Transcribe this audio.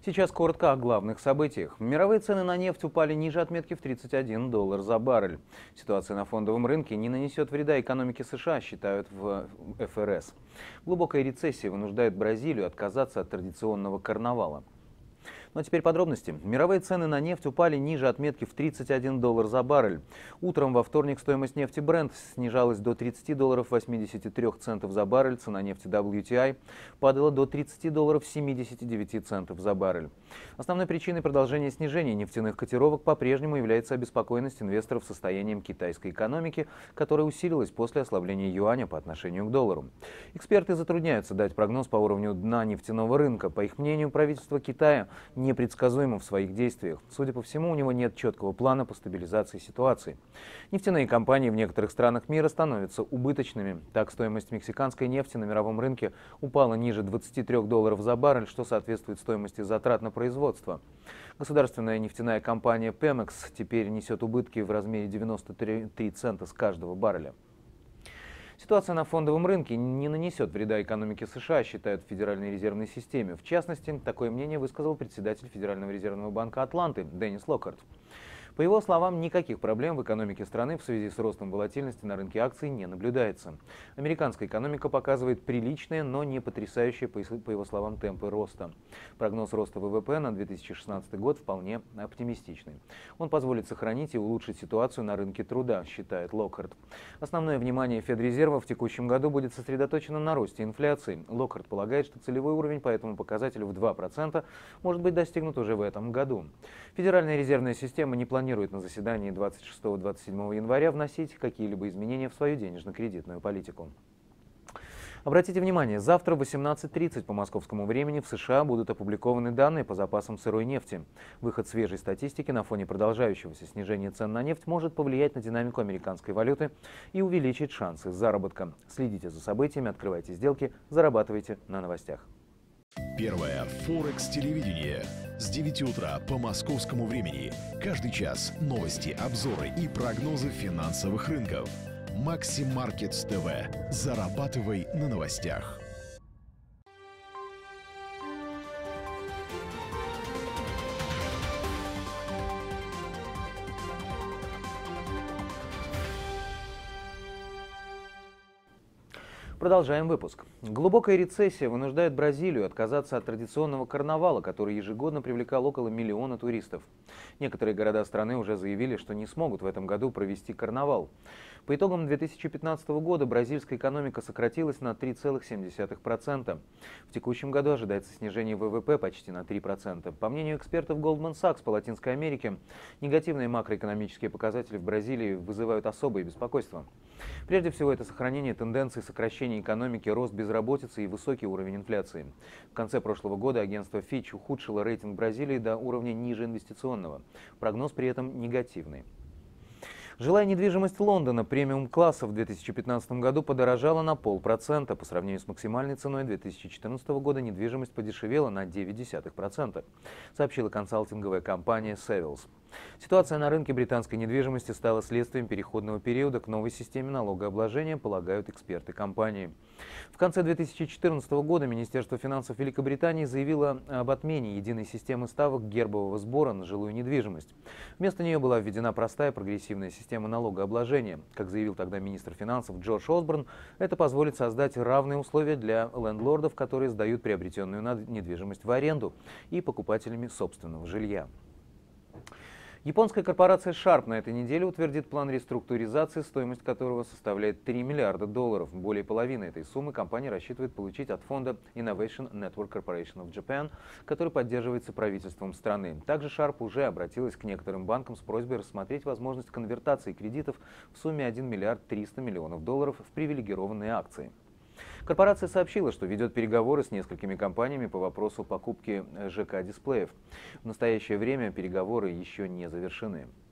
Сейчас коротко о главных событиях. Мировые цены на нефть упали ниже отметки в $31 за баррель. Ситуация на фондовом рынке не нанесет вреда экономике США, считают в ФРС. Глубокая рецессия вынуждает Бразилию отказаться от традиционного карнавала. Ну а теперь подробности. Мировые цены на нефть упали ниже отметки в $31 за баррель. Утром во вторник стоимость нефти Brent снижалась до $30.83 за баррель. Цена нефти WTI падала до $30.79 за баррель. Основной причиной продолжения снижения нефтяных котировок по-прежнему является обеспокоенность инвесторов состоянием китайской экономики, которая усилилась после ослабления юаня по отношению к доллару. Эксперты затрудняются дать прогноз по уровню дна нефтяного рынка. По их мнению, правительство Китая непредсказуемо в своих действиях. Судя по всему, у него нет четкого плана по стабилизации ситуации. Нефтяные компании в некоторых странах мира становятся убыточными. Так, стоимость мексиканской нефти на мировом рынке упала ниже $23 за баррель, что соответствует стоимости затрат на производство. Государственная нефтяная компания Pemex теперь несет убытки в размере 93 цента с каждого барреля. Ситуация на фондовом рынке не нанесет вреда экономике США, считают в Федеральной резервной системе. В частности, такое мнение высказал председатель Федерального резервного банка Атланты Деннис Локхарт. По его словам, никаких проблем в экономике страны в связи с ростом волатильности на рынке акций не наблюдается. Американская экономика показывает приличные, но не потрясающие, по его словам, темпы роста. Прогноз роста ВВП на 2016 год вполне оптимистичный. Он позволит сохранить и улучшить ситуацию на рынке труда, считает Локхарт. Основное внимание Федрезерва в текущем году будет сосредоточено на росте инфляции. Локхарт полагает, что целевой уровень по этому показателю в 2% может быть достигнут уже в этом году. Федеральная резервная система не планирует на заседании 26-27 января вносить какие-либо изменения в свою денежно-кредитную политику. Обратите внимание, завтра в 18:30 по московскому времени в США будут опубликованы данные по запасам сырой нефти. Выход свежей статистики на фоне продолжающегося снижения цен на нефть может повлиять на динамику американской валюты и увеличить шансы заработка. Следите за событиями, открывайте сделки, зарабатывайте на новостях. Первое Форекс-телевидение. С 9 утра по московскому времени. Каждый час новости, обзоры и прогнозы финансовых рынков. Максим Маркетс ТВ. Зарабатывай на новостях. Продолжаем выпуск. Глубокая рецессия вынуждает Бразилию отказаться от традиционного карнавала, который ежегодно привлекал около миллиона туристов. Некоторые города страны уже заявили, что не смогут в этом году провести карнавал. По итогам 2015 года бразильская экономика сократилась на 3,7%. В текущем году ожидается снижение ВВП почти на 3%. По мнению экспертов Goldman Sachs по Латинской Америке, негативные макроэкономические показатели в Бразилии вызывают особое беспокойство. Прежде всего, это сохранение тенденции сокращения экономики, рост безработицы и высокий уровень инфляции. В конце прошлого года агентство Fitch ухудшило рейтинг Бразилии до уровня ниже инвестиционного. Прогноз при этом негативный. Жилая недвижимость Лондона премиум-класса в 2015 году подорожала на 0,5%. По сравнению с максимальной ценой 2014 года недвижимость подешевела на 0,9%, сообщила консалтинговая компания Savills. Ситуация на рынке британской недвижимости стала следствием переходного периода к новой системе налогообложения, полагают эксперты компании. В конце 2014 года Министерство финансов Великобритании заявило об отмене единой системы ставок гербового сбора на жилую недвижимость. Вместо нее была введена простая прогрессивная система налогообложения. Как заявил тогда министр финансов Джордж Осборн, это позволит создать равные условия для лендлордов, которые сдают приобретенную недвижимость в аренду, и покупателями собственного жилья. Японская корпорация Sharp на этой неделе утвердит план реструктуризации, стоимость которого составляет $3 миллиарда. Более половины этой суммы компания рассчитывает получить от фонда Innovation Network Corporation of Japan, который поддерживается правительством страны. Также Sharp уже обратилась к некоторым банкам с просьбой рассмотреть возможность конвертации кредитов в сумме $1 миллиард 300 миллионов в привилегированные акции. Корпорация сообщила, что ведет переговоры с несколькими компаниями по вопросу покупки ЖК-дисплеев. В настоящее время переговоры еще не завершены.